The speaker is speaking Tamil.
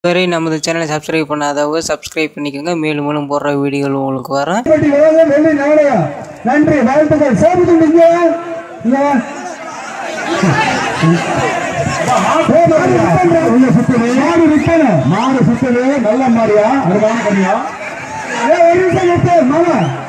இதுவரை நமது சேனலை சப்ஸ்கிரைப் பண்ணாதவங்க சப்ஸ்கிரைப் பண்ணிக்கோங்க. மேலும் மேலும் போடுற வீடியோகள் உங்களுக்கு வரும். நன்றி, வாழ்த்துக்கள். மாடு சுத்தது நல்ல மாடியா, அருமையான கனியா. ஒரு நிமிஷம் மாமா